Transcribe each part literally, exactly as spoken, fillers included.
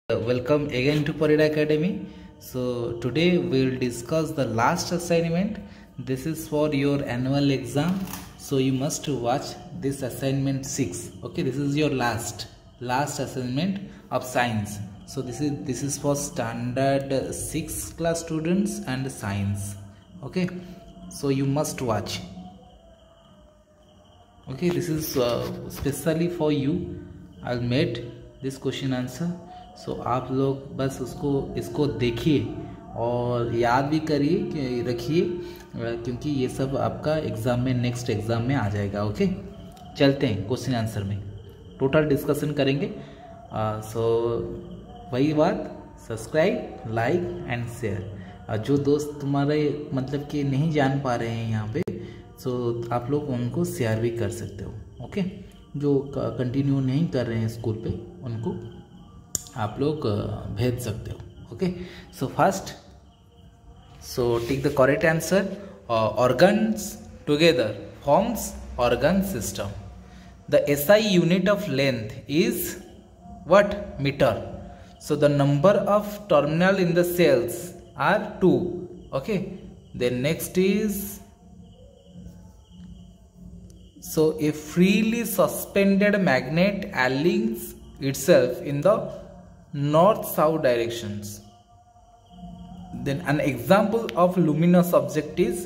Welcome again to Parida Academy. So today we will discuss the last assignment. This is for your annual exam. So you must watch this assignment six. Okay, this is your last last assignment of science. So this is this is for standard six class students and science. Okay, so you must watch. Okay, this is uh, specially for you. I'll made this question answer. So so, आप लोग बस उसको इसको देखिए और याद भी करिए रखिए, क्योंकि ये सब आपका एग्ज़ाम में नेक्स्ट एग्ज़ाम में आ जाएगा। ओके, चलते हैं क्वेश्चन आंसर में, टोटल डिस्कशन करेंगे। सो वही बात, सब्सक्राइब, लाइक एंड शेयर। जो दोस्त तुम्हारे मतलब कि नहीं जान पा रहे हैं यहाँ पे, सो so, आप लोग उनको शेयर भी कर सकते हो। ओके, जो कंटिन्यू नहीं कर रहे हैं स्कूल पे उनको आप लोग भेज सकते हो। Okay, so first, so take the correct answer. Organs together forms organ system. The SI unit of length is what? Meter. So the number of terminal in the cells are two. Okay, then next is, so a freely suspended magnet aligns itself in the north south directions. Then an example of luminous object is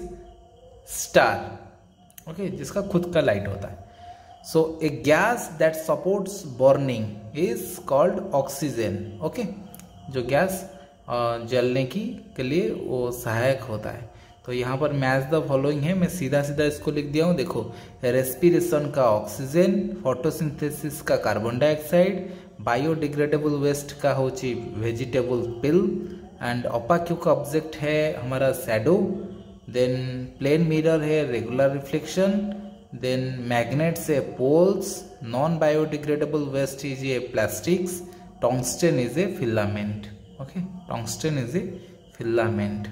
star. Okay, जिसका खुद का light होता है। so a gas that supports burning is called oxygen. okay, जो gas जलने की के लिए वो सहायक होता है। तो यहाँ पर मैच द फॉलोइंग है, मैं सीधा सीधा इसको लिख दिया हूँ। देखो, रेस्पिरेशन का ऑक्सीजन, फोटोसिंथेसिस का कार्बन डाइऑक्साइड, बायोडिग्रेडेबल वेस्ट का होची वेजिटेबल पिल, एंड ओपाक्यू का ऑब्जेक्ट है हमारा शैडो, देन प्लेन मिरर है रेगुलर रिफ्लेक्शन, देन मैग्नेट से poles, non biodegradable waste is a plastics, tungsten is a filament. Okay, tungsten is a filament.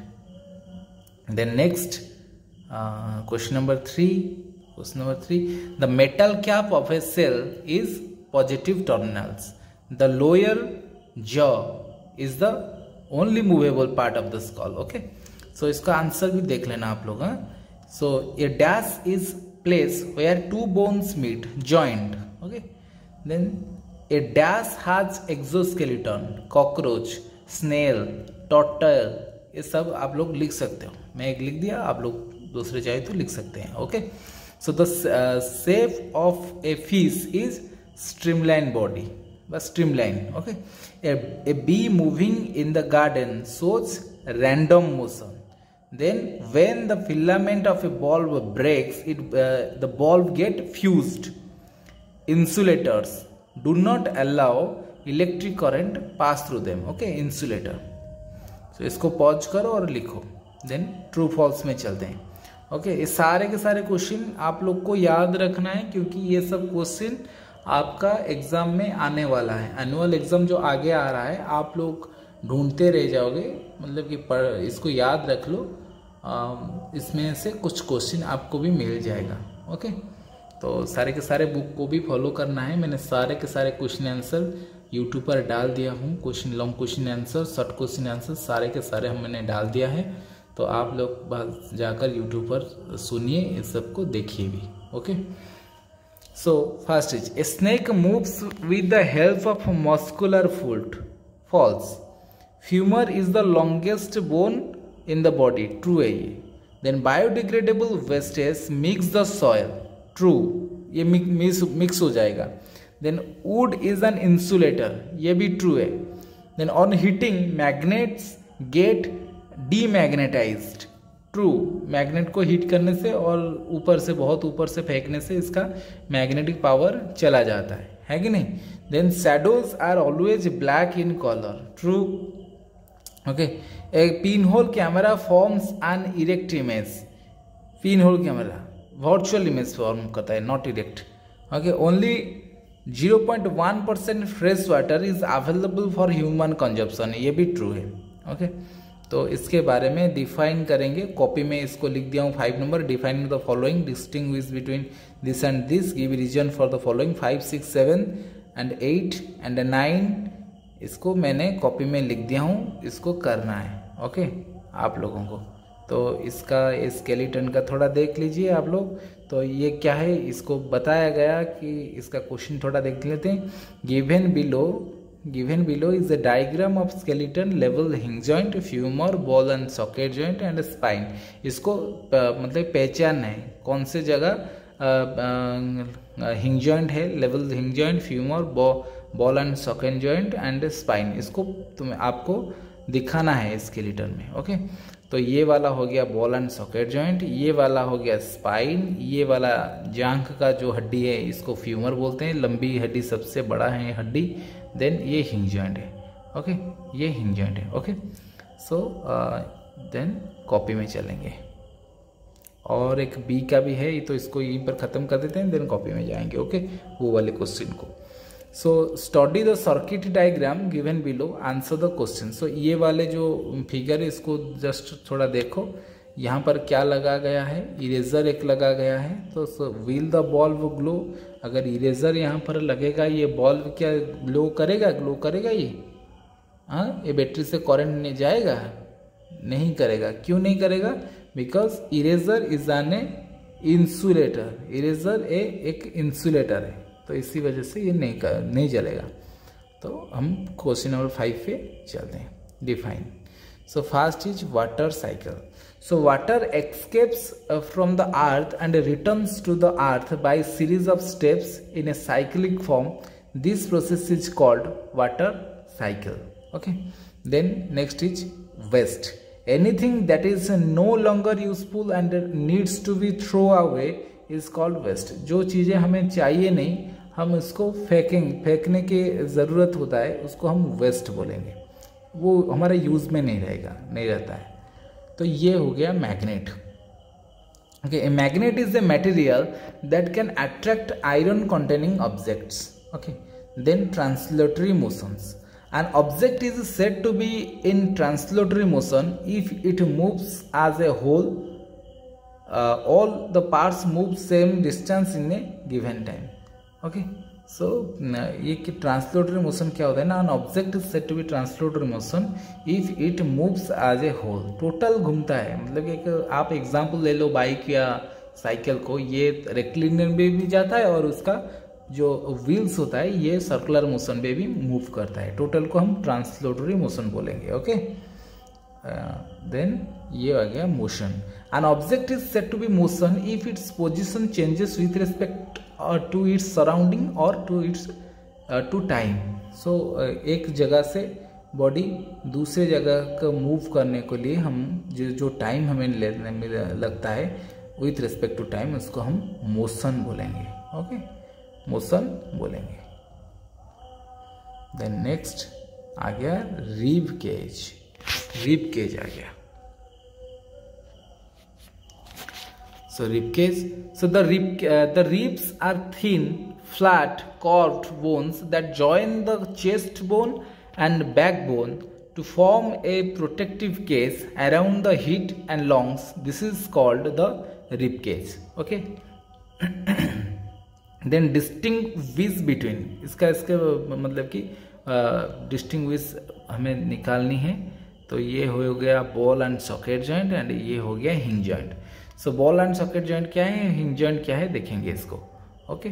Then next, uh, question number three. Question number three. The metal cap of a cell is positive terminals. The lower jaw is the only movable part of the skull. Okay. So इसका answer भी देख लेना आप लोग। हाँ. So a dash is place where two bones meet, joined. Okay. Then a dash has exoskeleton, cockroach, snail, tortoise. ये सब आप लोग लिख सकते हो। मैं एक लिख दिया, आप लोग दूसरे चाहे तो लिख सकते हैं। Okay, so the shape of a fish is streamline body, बस streamline. Okay, a bee moving in the garden shows random motion. Then when the filament of a bulb breaks it the bulb get fused. Insulators do not allow electric current pass through them. Okay, insulator. तो इसको pause करो और लिखो, then true false में चलते हैं। Okay, ये सारे के सारे क्वेश्चन आप लोग को याद रखना है, क्योंकि ये सब क्वेश्चन आपका एग्जाम में आने वाला है। एनुअल एग्जाम जो आगे आ रहा है, आप लोग ढूंढते रह जाओगे, मतलब कि पढ़ इसको याद रख लो। आ, इसमें से कुछ क्वेश्चन आपको भी मिल जाएगा। ओके, तो सारे के सारे बुक को भी फॉलो करना है। मैंने सारे के सारे क्वेश्चन आंसर यूट्यूब पर डाल दिया हूँ। Question long question answer, short question answer सारे के सारे हम मैंने डाल दिया है। तो आप लोग बस जाकर यूट्यूब पर सुनिए, इस सब को देखिए भी। Okay, so first is a snake moves with the help of muscular foot. False. Femur is the longest bone in the body. True है ये। Then biodegradable wastage mix the soil. True, ये मिक्स मिक्स हो जाएगा। Then wood is an insulator, ये भी true है। Then on heating magnets get demagnetized. True, magnet को heat करने से और ऊपर से बहुत ऊपर से फेंकने से इसका मैग्नेटिक पावर चला जाता है, है कि नहीं। Then shadows are always black in colour. True. Okay, a pin hole camera forms an erect image. Pin hole camera virtual image form करता है, not erect. Okay, only zero point one percent fresh water is available for human consumption. ये भी true है। Okay, तो इसके बारे में define करेंगे। कॉपी में इसको लिख दिया हूँ five number. Define the following, distinguish between this and this, give reason for the following. Five six seven and eight and a nine इसको मैंने कॉपी में लिख दिया हूँ, इसको करना है ओके आप लोगों को। तो इसका स्केलेटन का थोड़ा देख लीजिए आप लोग। तो ये क्या है, इसको बताया गया कि इसका क्वेश्चन थोड़ा देख लेते हैं। Given below given below is a diagram of skeleton लेवल hinge joint, femur, ball and socket joint and spine. इसको मतलब पहचान है कौन से जगह हिंग जॉइंट है, लेवल hinge joint, femur, ball and socket joint and spine. इसको तुम्हें आपको दिखाना है स्केलेटन में ओके। तो ये वाला हो गया बॉल एंड सॉकेट जॉइंट, ये वाला हो गया स्पाइन, ये वाला जांघ का जो हड्डी है इसको फ्यूमर बोलते हैं, लंबी हड्डी सबसे बड़ा है हड्डी। देन ये हिंग जॉइंट है ओके, ये हिंग जॉइंट है ओके। सो देन कॉपी में चलेंगे और एक बी का भी है, तो इसको यहीं पर ख़त्म कर देते हैं, देन कॉपी में जाएंगे ओके वो वाले क्वेश्चन को। So study the circuit diagram given below, answer the question. So ये वाले जो फिगर है इसको जस्ट थोड़ा देखो, यहाँ पर क्या लगा गया है, इरेजर एक लगा गया है। तो so will the bulb glow, अगर इरेजर यहाँ पर लगेगा ये बॉल्व क्या ग्लो करेगा, ग्लो करेगा ये? हाँ, ये बैटरी से करंट नहीं जाएगा? नहीं करेगा। क्यों नहीं करेगा? Because eraser is an a insulator, eraser a एक इंसुलेटर है, तो इसी वजह से ये नहीं कर नहीं जलेगा। तो हम क्वेश्चन नंबर फाइव पे चलते हैं। Define. So first is water cycle. So water escapes from the earth and returns to the earth by series of steps in a cyclic form. This process is called water cycle. Okay. Then next is waste. Anything that is no longer useful and needs to be thrown away is called waste. जो चीज़ें हमें चाहिए नहीं, हम इसको फेंकेंगे, फेंकने की ज़रूरत होता है, उसको हम वेस्ट बोलेंगे। वो हमारे यूज़ में नहीं रहेगा, नहीं रहता है। तो ये हो गया magnet. Okay, a magnet is a material that can attract iron containing objects. Okay, then translatory motions. An object is said to be in translatory motion if it moves as a whole. Uh, all the parts move same distance in a given time. Okay, so ये कि translatory motion क्या होता है ना, an object is said to be translatory motion if it moves as a whole. Total घूमता है, मतलब एक आप एग्जांपल ले लो बाइक या साइकिल को, ये रेक्टिलिनियर में भी जाता है और उसका जो व्हील्स होता है ये सर्कुलर मोशन में भी मूव करता है। टोटल को हम ट्रांसलेटरी मोशन बोलेंगे। ओके, देन ये आ गया motion. An object is said to be motion if its position changes with respect to its surrounding or to its to time. So एक जगह से बॉडी दूसरे जगह का मूव करने के लिए हम जो जो टाइम हमें लेने में लगता है विथ रिस्पेक्ट टू टाइम, उसको हम मोशन बोलेंगे। ओके, मोशन बोलेंगे। देन नेक्स्ट आ गया रिब केज। रिब केज आ गया। So rib cage, so the rib the ribs are thin flat curved bones that join the chest bone and back bone to form a protective cage around the hip and lungs. This is called the rib cage. Okay, then distinguish between, इसका इसके मतलब कि distinguish हमें निकालनी है। तो ये हो गया ball and socket joint and ये हो गया hinge joint. So ball and socket joint क्या है, हिंग जॉइंट क्या है, देखेंगे इसको। Okay,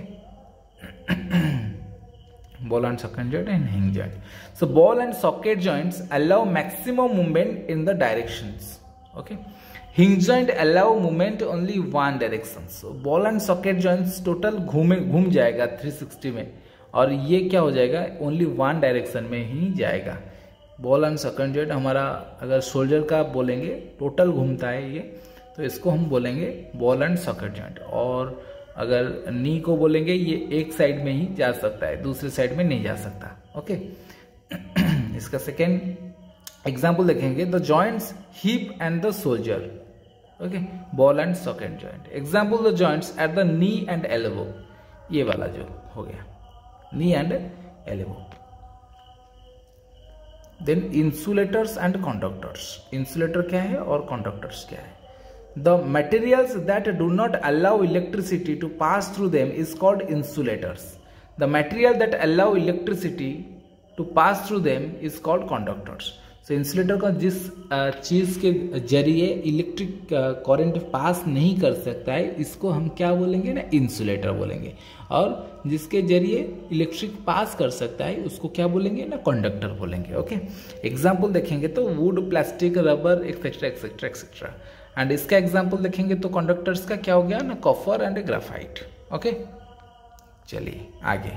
ball and socket joint and hinge joint. So ball and socket joints allow maximum movement in the directions. Okay, hinge joint allow movement only one direction. So ball and socket joints total घूमे घूम जाएगा three sixty में, और ये क्या हो जाएगा, only one direction में ही जाएगा। बॉल एंड सॉकेट जॉइंट हमारा अगर शोल्डर का बोलेंगे टोटल घूमता है ये, तो इसको हम बोलेंगे बॉल एंड सॉकेट जॉइंट। और अगर नी को बोलेंगे ये एक साइड में ही जा सकता है, दूसरे साइड में नहीं जा सकता। ओके, इसका सेकेंड एग्जाम्पल देखेंगे, the joints hip and the shoulder. Okay, ball and socket joint. Example the joints at the knee and elbow, ये वाला जो हो गया knee and elbow. Then insulators and conductors. Insulator क्या है और कंडक्टर्स क्या है? The materials that do not allow electricity to pass through them is called insulators. The material that allow electricity to pass through them is called conductors. So insulator का जिस चीज़ के जरिए electric current pass नहीं कर सकता है इसको हम क्या बोलेंगे ना, इंसुलेटर बोलेंगे, और जिसके जरिए इलेक्ट्रिक पास कर सकता है उसको क्या बोलेंगे ना, कंडक्टर बोलेंगे। ओके, एग्जाम्पल देखेंगे तो wood, plastic, rubber etcetera etcetera etcetera. And इसका एग्जाम्पल देखेंगे तो कंडक्टर्स का क्या हो गया ना, कॉपर एंड ग्राफाइट। ओके, चलिए आगे।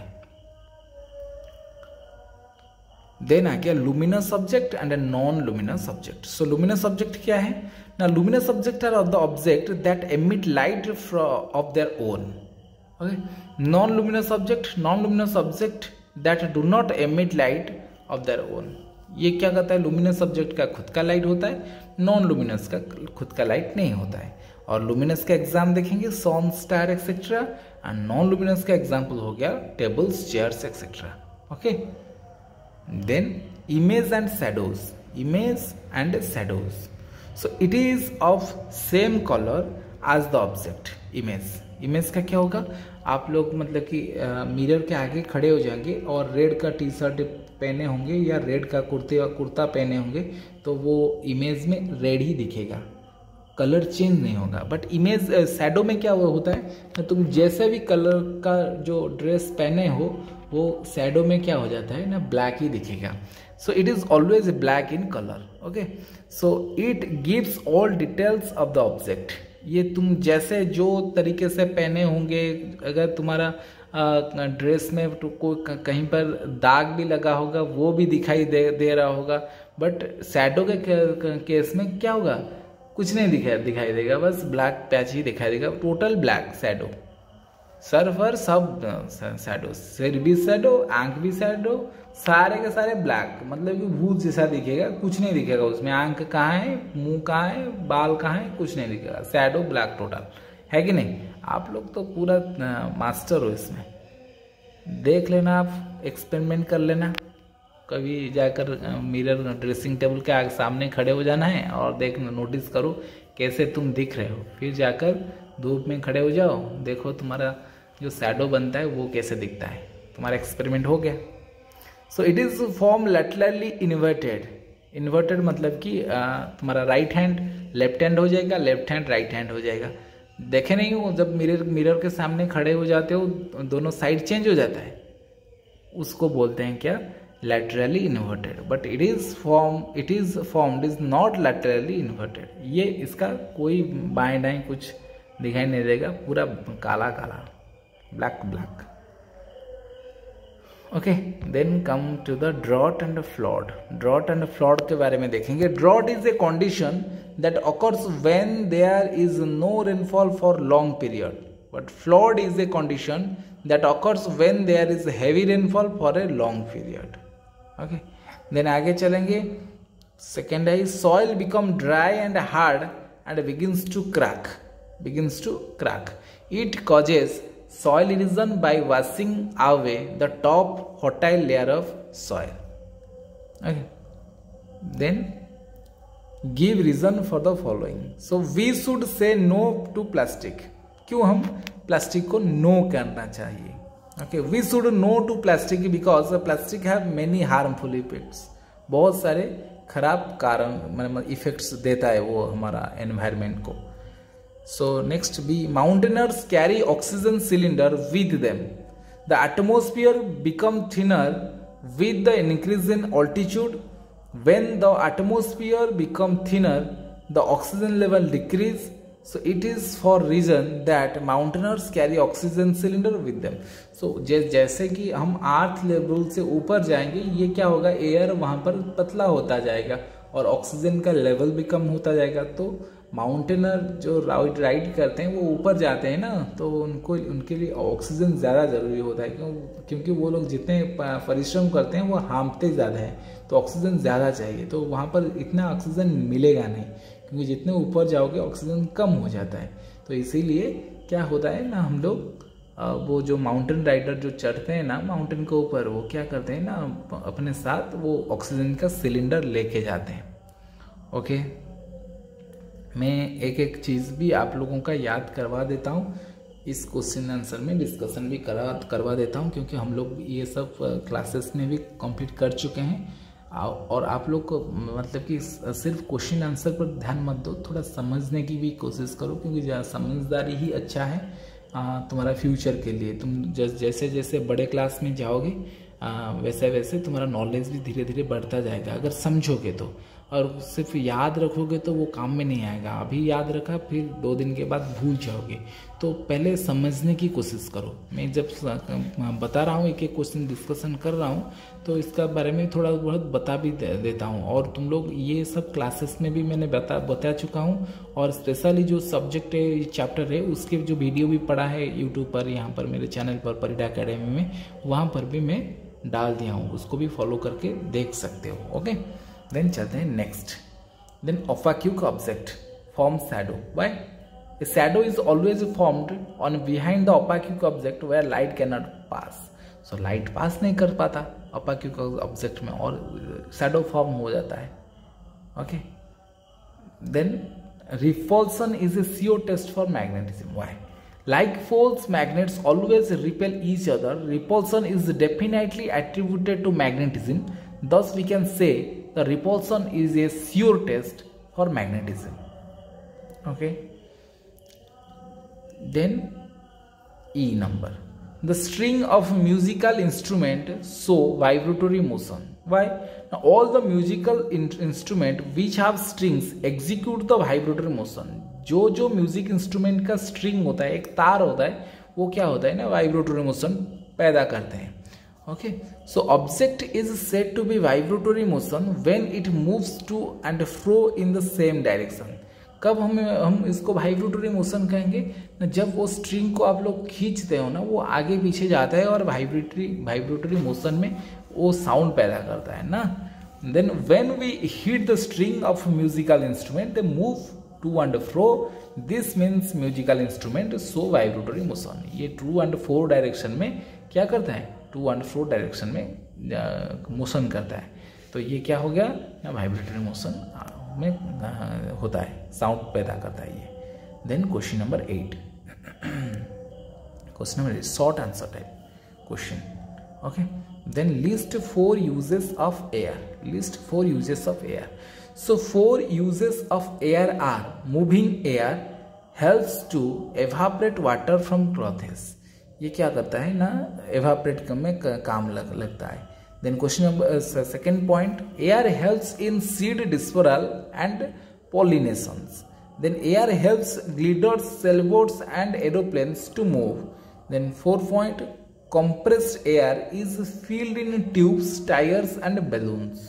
देन आ गया luminous subject and a non luminous subject. So luminous subject क्या है ना, luminous subject are of the object that emit light of their own. Okay, non luminous subject, non luminous subject that do not emit light of their own. ये क्या कहता है, luminous subject का खुद का लाइट होता है, नॉन लुमिनस का खुद का लाइट नहीं होता है। और लुमिनस का एग्जाम देखेंगे sun, star etcetera, and non luminous का एग्जाम्पल हो गया tables, chairs etcetera. Okay, then image and shadows, image and shadows, so it is of same color as the object image। image का क्या होगा, आप लोग मतलब कि मिरर के आगे खड़े हो जाएंगे और रेड का टी शर्ट पहने होंगे या रेड का कुर्ते या कुर्ता पहने होंगे तो वो इमेज में रेड ही दिखेगा, कलर चेंज नहीं होगा। बट इमेज शैडो में क्या होता है, तुम जैसे भी कलर का जो ड्रेस पहने हो वो शैडो में क्या हो जाता है ना, ब्लैक ही दिखेगा। So it is always black in colour. Okay, so it gives all details of the object. ये तुम जैसे जो तरीके से पहने होंगे, अगर तुम्हारा ड्रेस में तो कोई कहीं पर दाग भी लगा होगा वो भी दिखाई दे दे रहा होगा, बट शैडो के केस में क्या होगा, कुछ नहीं दिखाई दिखाई देगा, बस ब्लैक पैच ही दिखाई देगा, टोटल ब्लैक शैडो। सर पर सब शैडो, सिर भी शैडो, आंख भी शैडो, सारे के सारे ब्लैक, मतलब कि भूत जैसा दिखेगा, कुछ नहीं दिखेगा उसमें, आंख कहाँ है, मुंह कहाँ है, बाल कहाँ है, कुछ नहीं दिखेगा, शैडो ब्लैक टोटल, है कि नहीं। आप लोग तो पूरा मास्टर हो इसमें, देख लेना, आप एक्सपेरिमेंट कर लेना, कभी जाकर मिरर ड्रेसिंग टेबल के आगे सामने खड़े हो जाना है और देखना, नोटिस करो कैसे तुम दिख रहे हो, फिर जाकर धूप में खड़े हो जाओ, देखो तुम्हारा जो शैडो बनता है वो कैसे दिखता है, तुम्हारा एक्सपेरिमेंट हो गया। So it is form laterally inverted. Inverted मतलब कि तुम्हारा राइट हैंड लेफ्ट हैंड हो जाएगा, लेफ्ट हैंड राइट हैंड हो जाएगा। देखे नहीं हो, जब मिरर मिरर के सामने खड़े हो जाते हो दोनों साइड चेंज हो जाता है, उसको बोलते हैं क्या, laterally inverted. But it is form it is formed is not laterally inverted. ये इसका कोई बाएं दाएं कुछ दिखाई नहीं देगा, पूरा काला काला, black black. Okay, then come to the drought and flood. Drought and flood के बारे में देखेंगे। Drought is a condition that occurs when there is no rainfall for long period, but flood is a condition that occurs when there is heavy rainfall for a long period. Okay, then आगे चलेंगे। Second है soil become dry and hard and begins to crack begins to crack. It causes soil erosion by washing away the top fertile layer of soil. Okay, then give reason for the following. So we should say no to plastic. क्यों हम plastic को no करना चाहिए? Okay, we should no to plastic because plastic have many harmful effects. बहुत सारे खराब कारण मतलब इफेक्ट्स देता है वो हमारा एनवायरमेंट को। So next be mountaineers carry oxygen cylinder with them. The atmosphere become thinner with the increase in altitude. When the atmosphere become thinner, the oxygen level decrease. So it is for reason that mountaineers carry oxygen cylinder with them. So जैसे कि हम earth level से ऊपर जाएंगे, ये क्या होगा, air वहाँ पर पतला होता जाएगा और ऑक्सीजन का लेवल भी कम होता जाएगा। तो माउंटेनर जो राइड राइड करते हैं वो ऊपर जाते हैं ना, तो उनको उनके लिए ऑक्सीजन ज़्यादा ज़रूरी होता है, क्यों क्योंकि वो लोग जितने परिश्रम करते हैं वो हांफते ज़्यादा हैं, तो ऑक्सीजन ज़्यादा चाहिए, तो वहाँ पर इतना ऑक्सीजन मिलेगा नहीं, क्योंकि जितने ऊपर जाओगे ऑक्सीजन कम हो जाता है। तो इसीलिए क्या होता है ना, हम लोग वो जो माउंटेन राइडर जो चढ़ते हैं ना माउंटेन के ऊपर, वो क्या करते हैं ना, अपने साथ वो ऑक्सीजन का सिलेंडर लेके जाते हैं। ओके, मैं एक एक चीज़ भी आप लोगों का याद करवा देता हूँ इस क्वेश्चन आंसर में डिस्कशन भी करा करवा देता हूँ, क्योंकि हम लोग ये सब क्लासेस में भी कंप्लीट कर चुके हैं। और आप लोग को मतलब कि सिर्फ क्वेश्चन आंसर पर ध्यान मत दो, थोड़ा समझने की भी कोशिश करो, क्योंकि समझदारी ही अच्छा है तुम्हारा फ्यूचर के लिए। तुम जैसे जैसे बड़े क्लास में जाओगे वैसे वैसे तुम्हारा नॉलेज भी धीरे धीरे बढ़ता जाएगा, अगर समझोगे तो। और सिर्फ याद रखोगे तो वो काम में नहीं आएगा। अभी याद रखा, फिर दो दिन के बाद भूल जाओगे। तो पहले समझने की कोशिश करो। मैं जब बता रहा हूँ, एक एक क्वेश्चन डिस्कशन कर रहा हूँ, तो इसका बारे में थोड़ा बहुत बता भी दे, देता हूँ। और तुम लोग ये सब क्लासेस में भी मैंने बता बता चुका हूँ। और स्पेशली जो सब्जेक्ट है, चैप्टर है, उसके जो वीडियो भी पड़ा है यूट्यूब पर, यहाँ पर मेरे चैनल पर परिडा अकेडमी में, वहाँ पर भी मैं डाल दिया हूँ, उसको भी फॉलो करके देख सकते हो। ओके, देन चलते हैं next. Then opaque object form shadow. Why? A shadow is always formed on behind the opaque object where light cannot pass. So light pass नहीं कर पाता opaque object में, और shadow form हो जाता है। Okay. Then repulsion is a C O test for magnetism. Why? Like poles, magnets always repel each other. Repulsion is definitely attributed to magnetism. Thus, we can say the repulsion is a sure test for magnetism. Okay. Then E number. The string of musical instrument show vibratory motion. Why? Now, all the musical in instrument which have strings execute the vibratory motion. जो जो music instrument का string होता है, एक तार होता है, वो क्या होता है ना, वाइब्रेटरी मोशन पैदा करते हैं। Okay, so object is said to be vibratory motion when it moves to and fro in the same direction. कब हम हम इसको वाइब्रेटरी मोशन कहेंगे? जब वो स्ट्रिंग को आप लोग खींचते हो ना, वो आगे पीछे जाता है और वाइब्रेटरी वाइब्रेटरी मोशन में वो साउंड पैदा करता है ना। Then when we hit the string of musical instrument they move to and fro, this means musical instrument so vibratory motion. ये टू एंड फोर डायरेक्शन में क्या करता है? टू एंड फोर डायरेक्शन में मोशन करता है। तो ये क्या हो गया? वाइब्रेटरी मोशन में होता है, साउंड पैदा करता है ये। Then question number eight, question number eight short answer type question. Okay, then list four uses of air. List four uses of air. So four uses of air are: moving air helps to evaporate water from clothes. ये क्या करता है ना, evaporate में काम लग, लगता है। Then question number uh, second point, air helps in seed dispersal and pollinations. Then air helps gliders, sailboats and aeroplanes to move. Then fourth point, compressed air is filled in tubes, tires and balloons.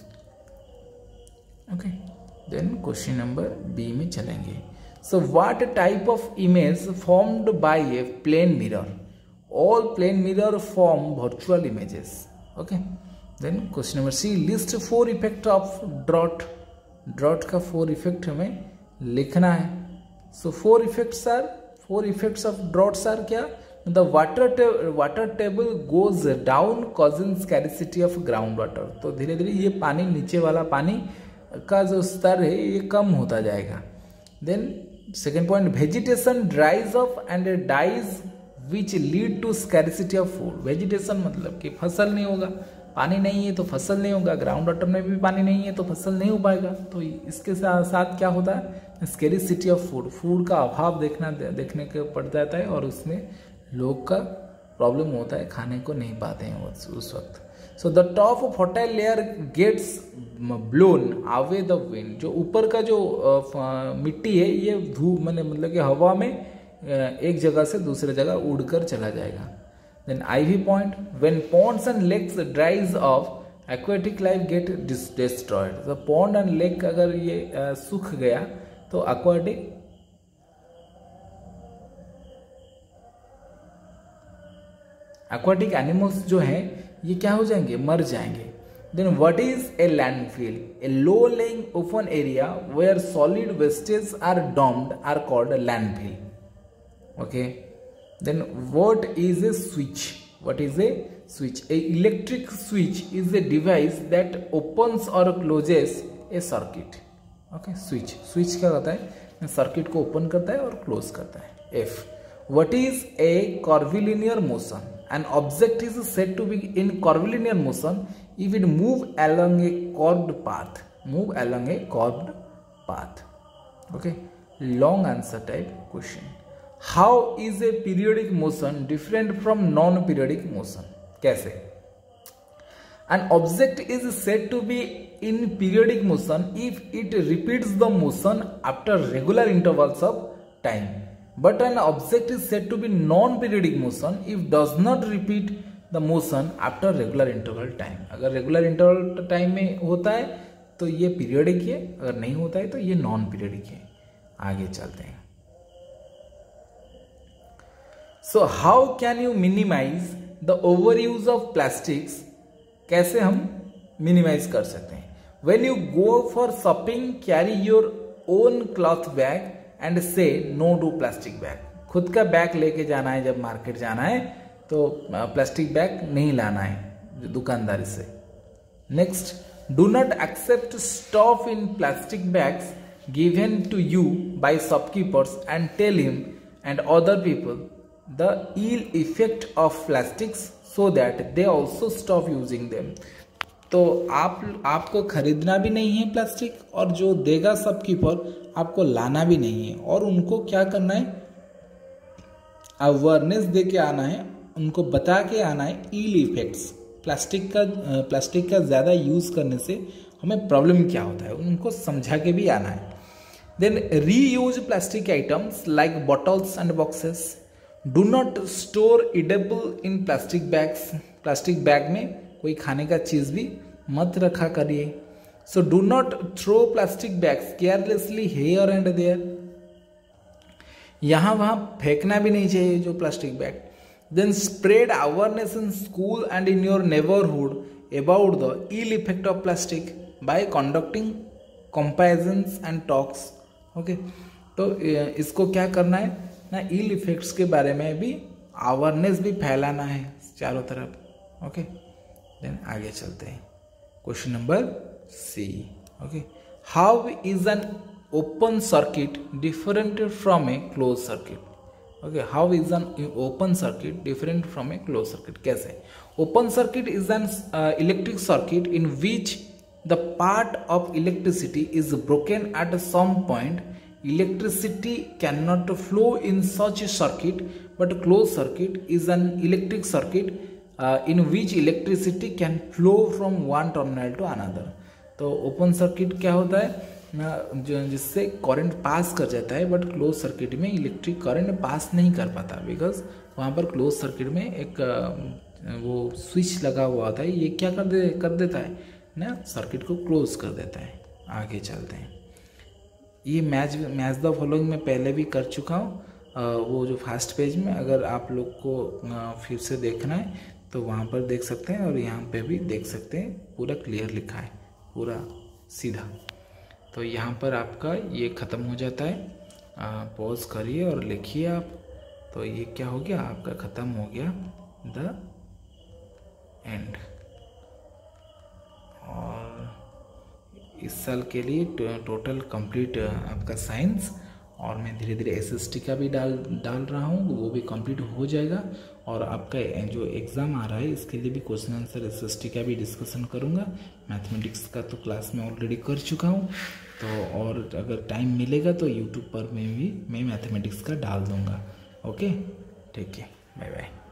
Okay, then question number B में चलेंगे। So what type of image formed by a plane mirror? All plane mirror form virtual images. Okay, then question number C, list four effect of drought. Drought का four effect हमें लिखना है। So four effects are four effects of droughts are क्या? The water water table goes down causing scarcity of ground water. तो धीरे धीरे ये पानी, नीचे वाला पानी का जो स्तर है ये कम होता जाएगा। Then second point, vegetation dries up and dies which lead to scarcity of food. Vegetation मतलब कि फसल नहीं होगा, पानी नहीं है तो फसल नहीं होगा, ग्राउंड वाटर में भी पानी नहीं है तो फसल नहीं हो पाएगा। तो इसके साथ साथ क्या होता है? स्कैरिसिटी ऑफ फूड, फूड का अभाव देखना देखने को पड़ जाता है, और उसमें लोग का प्रॉब्लम होता है, खाने को नहीं पाते हैं उस, उस वक्त। So the top of hotel layer gets blown away the wind. जो ऊपर का जो uh, मिट्टी है ये धूप मैंने मतलब कि हवा में uh, एक जगह से दूसरे जगह उड़कर चला जाएगा। Then IV point, when ponds and lakes dries off aquatic life gets destroyed. तो पॉन्ड एंड लेक अगर ये uh, सूख गया तो एक्वाटिक एक्वाटिक एनिमल्स जो हैं ये क्या हो जाएंगे? मर जाएंगे। Then what is a landfill? A low lying open area where solid wastage are dumped are called landfill. Okay, then what is a switch? What is a switch? A electric switch is a device that opens or closes a circuit. Okay, switch switch क्या होता है? Circuit को open करता है और close करता है। F What is a curvilinear motion? An object is said to be in curvilinear motion if it move along a curved path. Move along a curved path. Okay. Long answer type question. How is a periodic motion different from non-periodic motion? कैसे? An object is said to be in periodic motion if it repeats the motion after regular intervals of time. But an object is said to be non-periodic motion if does not repeat the motion after regular interval time. अगर regular interval time में होता है तो ये periodic है, अगर नहीं होता है तो ये non-periodic है. आगे चलते हैं. So how can you minimize the overuse of plastics? कैसे हम minimize कर सकते हैं? When you go for shopping, carry your own cloth bag and say no to plastic bag. खुद का बैग लेके जाना है, जब मार्केट जाना है तो प्लास्टिक बैग नहीं लाना है दुकानदारी से. Next, do not accept stuff in plastic bags given to you by shopkeepers and tell him and other people the ill effect of plastics so that they also stop using them. तो आप आपको खरीदना भी नहीं है plastic, और जो देगा शॉपकीपर आपको लाना भी नहीं है, और उनको क्या करना है, अवेयरनेस दे के आना है, उनको बता के आना है इल इफेक्ट्स, प्लास्टिक का प्लास्टिक का ज़्यादा यूज़ करने से हमें प्रॉब्लम क्या होता है, उनको समझा के भी आना है. Then reuse plastic items like bottles and boxes. Do not store edible in plastic bags. Plastic bag में कोई खाने का चीज़ भी मत रखा करिए. So do not throw plastic bags carelessly here and there. यहाँ वहाँ फेंकना भी नहीं चाहिए जो plastic bag. Then spread awareness in school and in your neighbourhood about the ill effect of plastic by conducting comparisons and talks. Okay, तो इसको क्या करना है ना, इल इफेक्ट्स के बारे में भी अवेयरनेस भी फैलाना है चारों तरफ. ओके, देन आगे चलते हैं. Question number C. Okay, how is an open circuit different from a close circuit. Okay, how is an open circuit different from a close circuit. कैसे? Open circuit is an electric circuit in which the part of electricity is broken at some point. Electricity cannot flow in such a circuit, but closed circuit is an electric circuit uh, in which electricity can flow from one terminal to another. तो open circuit क्या होता है ना, जो जिससे current pass कर जाता है, बट क्लोज सर्किट में इलेक्ट्रिक करंट पास नहीं कर पाता, बिकॉज वहाँ पर क्लोज सर्किट में एक वो स्विच लगा हुआ होता है. ये क्या कर दे कर देता है ना, सर्किट को क्लोज कर देता है. आगे चलते हैं. ये मैच मैच द फॉलोइंग में पहले भी कर चुका हूँ, वो जो फर्स्ट पेज में. अगर आप लोग को फिर से देखना है तो वहाँ पर देख सकते हैं, और यहाँ पे भी देख सकते हैं. पूरा क्लियर लिखा है, पूरा सीधा. तो यहाँ पर आपका ये ख़त्म हो जाता है. पॉज करिए और लिखिए आप. तो ये क्या हो गया, आपका ख़त्म हो गया द एंड. और इस साल के लिए टोटल कंप्लीट आपका साइंस, और मैं धीरे धीरे एसएसटी का भी डाल डाल रहा हूँ, वो भी कंप्लीट हो जाएगा. और आपका जो एग्ज़ाम आ रहा है इसके लिए भी क्वेश्चन आंसर एसएसटी का भी डिस्कशन करूँगा. मैथमेटिक्स का तो क्लास में ऑलरेडी कर चुका हूँ, तो और अगर टाइम मिलेगा तो यूट्यूब पर मैं भी मैं मैथमेटिक्स का डाल दूँगा. ओके, ठीक है, बाय बाय.